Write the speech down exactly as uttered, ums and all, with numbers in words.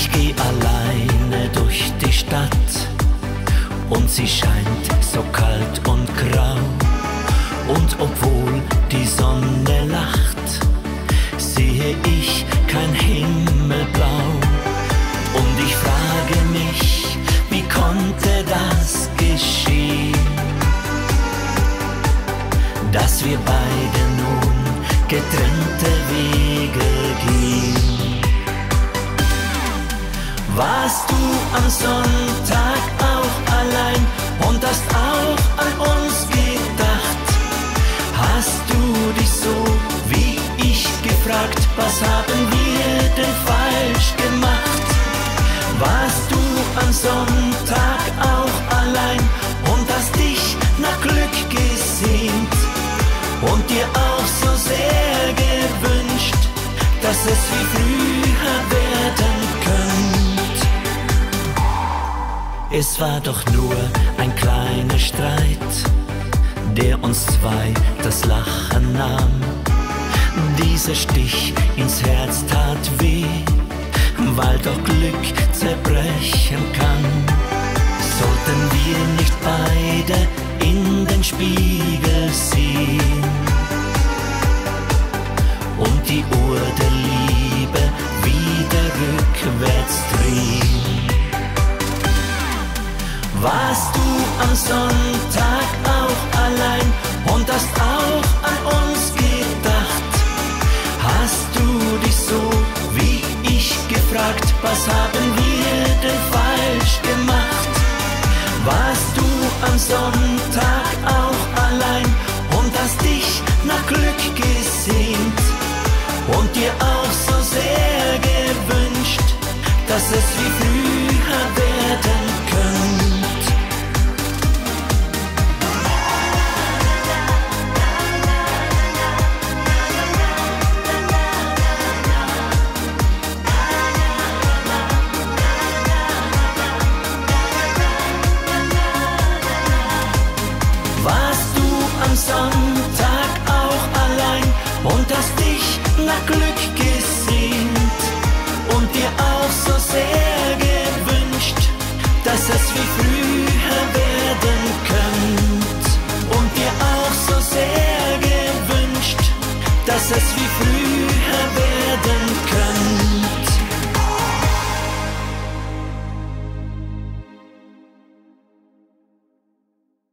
Ich geh alleine durch die Stadt und sie scheint so kalt und grau. Und obwohl die Sonne lacht, sehe ich kein Himmelblau. Und ich frage mich, wie konnte das geschehen, dass wir beide nun getrennte Wege gehen. Warst du am Sonntag auch allein und hast auch an uns gedacht? Hast du dich so wie ich gefragt, was haben wir denn falsch gemacht? Warst du am Sonntag auch allein und hast dich nach Glück gesehnt und dir auch so sehr gewünscht, dass es wie früher werden könnte? Es war doch nur ein kleiner Streit, der uns zwei das Lachen nahm. Dieser Stich ins Herz tat weh, weil doch Glück zerbrechen kann. Sollten wir nicht beide in den Spiegel sehen und die Uhr der Liebe wieder rückwärts drehen? Warst du am Sonntag auch allein und hast auch an uns gedacht? Hast du dich so wie ich gefragt, was haben wir denn falsch gemacht? Warst du am Sonntag auch allein und hast dich nach Glück gesehnt und dir auch so sehr gewünscht, dass es wie früher werden könnte? Sonntag auch allein und hast dich nach Glück gesehnt und dir auch so sehr gewünscht, dass es wie früher werden könnte, und dir auch so sehr gewünscht, dass es wie früher